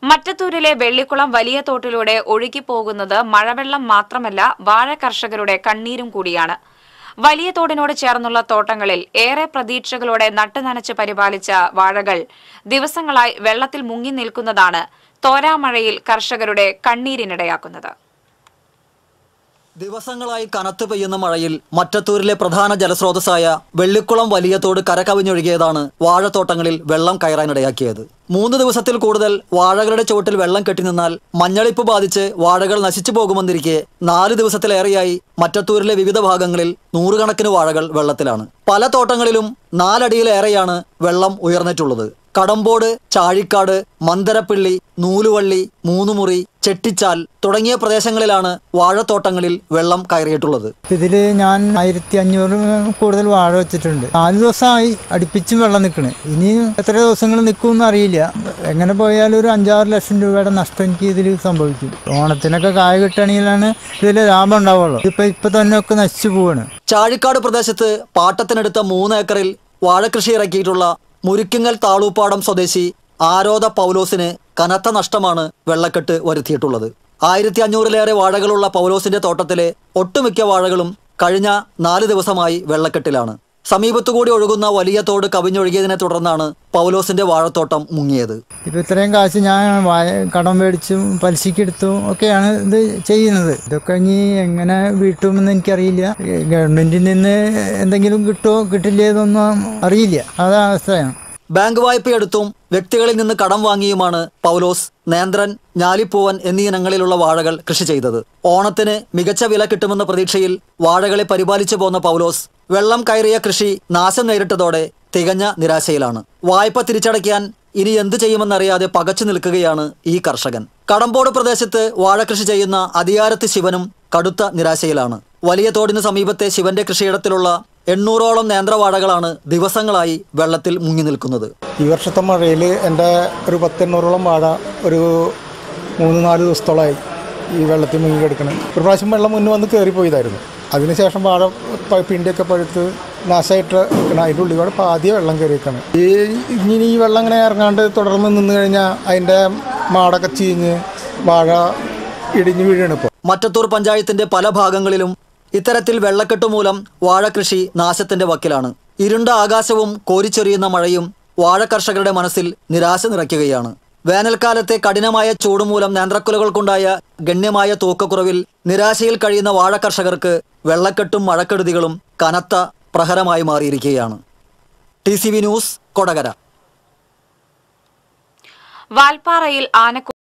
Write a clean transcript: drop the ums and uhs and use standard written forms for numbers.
മറ്റത്തൂരിലെ വെള്ളിക്കുളം വലിയ തോട്ടിലൂടെ ഒഴുകിപ്പോകുന്നത് മഴവെള്ളം മാത്രമല്ല, വാഴ കർഷകരുടെ കണ്ണീരും കൂടിയാണ്. വലിയ തോടിനോട് ചേർന്നുള്ള തോട്ടങ്ങളിൽ ഏറെ പ്രതീക്ഷകളോടെ നട്ടുനനച്ച് പരിപാലിച്ച വാഴകൾ ദിവസങ്ങളായി വെള്ളത്തിൽ മുങ്ങി നിൽക്കുന്നതാണ് തോരാമഴയിൽ കർഷകരുടെ കണ്ണീരിനിടയാക്കുന്നത്. ദിവസങ്ങളായി കനത്തു പെയ്യുന്ന മഴയിൽ മറ്റത്തൂരിലെ പ്രധാന ജലസ്രോതസ്സായ വെള്ളിക്കുളം വലിയ തോട് കരകവിഞ്ഞൊഴുകിയതാണ് വാഴത്തോട്ടങ്ങളിൽ വെള്ളം കയറാനിടയാക്കിയത്. 3 ദിവസത്തിൽ കൂടുതൽ വാഴകളുടെ ചുവട്ടിൽ വെള്ളം കെട്ടിനിന്നാൽ മഞ്ഞളിപ്പ് ബാധിച്ച് വാഴകൾ നശിച്ചു പോകുമെന്നിരിക്കെ 4 ദിവസത്തിലേറെയായി മറ്റത്തൂരിലെ വിവിധ ഭാഗങ്ങളിൽ നൂറുകണക്കിന് വാഴകൾ വെള്ളത്തിലാണ്. പല തോട്ടങ്ങളിലും 4 അടിയിലേറെയാണ് വെള്ളം ഉയർന്നിട്ടുള്ളത്. കടമ്പോട്, ചാഴിക്കാട്, മന്ദരപ്പിള്ളി, നൂലുവള്ളി, മൂന്നുമുറി, ചെട്ടിച്ചാൽ തുടങ്ങിയ പ്രദേശങ്ങളിലാണ് വാഴത്തോട്ടങ്ങളിൽ വെള്ളം കയറിയിട്ടുള്ളത്. ഇതിൽ ഞാൻ 1500 കൂടുതൽ വാഴ വെച്ചിട്ടുണ്ട്. 4 ദിവസമായി അടുപ്പിച്ചും വെള്ളം നിൽക്കണേ. ഇനി എത്ര ദിവസങ്ങൾ നിൽക്കുമെന്ന് അറിയില്ല. എങ്ങനെ പോയാലും ഒരു 5-6 ലക്ഷം രൂപയുടെ നഷ്ടം എനിക്ക് ഇതിൽ സംഭവിക്കും. ഓണത്തിനൊക്കെ കായ കിട്ടുകയാണെങ്കിലാണ് ഇതിൽ ലാഭം ഉണ്ടാവുള്ളൂ. ഇപ്പൊ തന്നെ ഒക്കെ നശിച്ചു പോവാണ്. ചാഴിക്കാട് പ്രദേശത്ത് പാട്ടത്തിനെടുത്ത 3 ഏക്കറിൽ വാഴകൃഷി ഇറക്കിയിട്ടുള്ള മുരിക്കിങ്ങൽ താളൂപ്പാടം സ്വദേശി ആരോധ പൗലോസിന് കനത്ത നഷ്ടമാണ് വെള്ളക്കെട്ട് വരുത്തിയിട്ടുള്ളത്. 1500-ലേറെ വാഴകളുള്ള പൗലോസിന്റെ തോട്ടത്തിലെ ഒട്ടുമിക്ക വാഴകളും കഴിഞ്ഞ 4 ദിവസമായി വെള്ളക്കെട്ടിലാണ്. സമീപത്തുകൂടി ഒഴുകുന്ന വലിയ തോട് കവിഞ്ഞൊഴുകിയതിനെ തുടർന്നാണ് പൗലോസിന്റെ വാഴത്തോട്ടം മുങ്ങിയത്. ഇപ്പൊ ഇത്രയും കാശ് ഞാൻ കടം മേടിച്ചും പലിശക്കെടുത്തും ഒക്കെയാണ് ഇത് ചെയ്യുന്നത്. ഇതൊക്കെ ഇനി എങ്ങനെ വീട്ടുമെന്ന് എനിക്കറിയില്ല. ഗവൺമെന്റിൽ നിന്ന് എന്തെങ്കിലും കിട്ടുമോ കിട്ടില്ലേ എന്നൊന്നും അറിയില്ല. അതാ അവസ്ഥയാണ്. ബാങ്ക് വായ്പയെടുത്തും വ്യക്തികളിൽ നിന്ന് കടം വാങ്ങിയുമാണ് പൗലോസ് നേന്ത്രൻ, ഞാലിപ്പൂവൻ എന്നീ ഇനങ്ങളിലുള്ള വാഴകൾ കൃഷി ചെയ്തത്. ഓണത്തിന് മികച്ച വില കിട്ടുമെന്ന പ്രതീക്ഷയിൽ വാഴകളെ പരിപാലിച്ചു പോന്ന പൗലോസ് വെള്ളം കയറിയ കൃഷി നാശം നേരിട്ടതോടെ തികഞ്ഞ നിരാശയിലാണ്. വായ്പ തിരിച്ചടയ്ക്കാൻ ഇനി എന്തു ചെയ്യുമെന്നറിയാതെ പകച്ചു നിൽക്കുകയാണ് ഈ കർഷകൻ. കടമ്പോട് പ്രദേശത്ത് വാഴകൃഷി ചെയ്യുന്ന അതിയാരത്ത് ശിവനും കടുത്ത നിരാശയിലാണ്. വലിയ തോടിന് സമീപത്തെ ശിവന്റെ കൃഷിയിടത്തിലുള്ള 800ഓളം നേന്ത്രവാഴകളാണ് ദിവസങ്ങളായി വെള്ളത്തിൽ മുങ്ങി നിൽക്കുന്നത്. ഈ വർഷത്തെ മഴയിൽ എൻ്റെ ഒരു 10-800ഓളം വാഴ ഒരു 3-4 ദിവസത്തോളമായി ഈ വെള്ളത്തിൽ മുങ്ങി കിടക്കണം. ഒരു പ്രാവശ്യം വെള്ളം മുന്നേ വന്ന് കയറിപ്പോയതായിരുന്നു. അതിനുശേഷം വാഴ പിണ്ടിയൊക്കെ പഴുത്ത് നാശമായിട്ട് നിൽക്കണം. അതിൻ്റെ ഉള്ളിൽ പാതിയെ വെള്ളം കയറിയിരിക്കണം. ഇനി ഈ വെള്ളം ഇങ്ങനെ ഇറങ്ങാണ്ട് തുടർന്ന് നിന്ന് കഴിഞ്ഞാൽ അതിൻ്റെ മാടൊക്കെ ചീഞ്ഞ് വാഴ ഇടിഞ്ഞു വീഴാണ് ഇപ്പോൾ. മറ്റത്തൂർ പഞ്ചായത്തിന്റെ പല ഭാഗങ്ങളിലും ഇത്തരത്തിൽ വെള്ളക്കെട്ട് മൂലം വാഴകൃഷി നാശത്തിന്റെ വക്കിലാണ്. ഇരുണ്ട ആകാശവും കോരിച്ചൊരിയുന്ന മഴയും വാഴ കർഷകരുടെ മനസ്സിൽ നിരാശ നിറയ്ക്കുകയാണ്. വേനൽക്കാലത്തെ കഠിനമായ ചൂടുമൂലം നേന്ത്രക്കുലകൾക്കുണ്ടായ ഗണ്യമായ തൂക്കക്കുറവിൽ നിരാശയിൽ കഴിയുന്ന വാഴ കർഷകർക്ക് വെള്ളക്കെട്ടും മഴക്കെടുതികളും കനത്ത പ്രഹരമായി മാറിയിരിക്കുകയാണ്. TCV news, Kodakara. വാൽപ്പാറയിൽ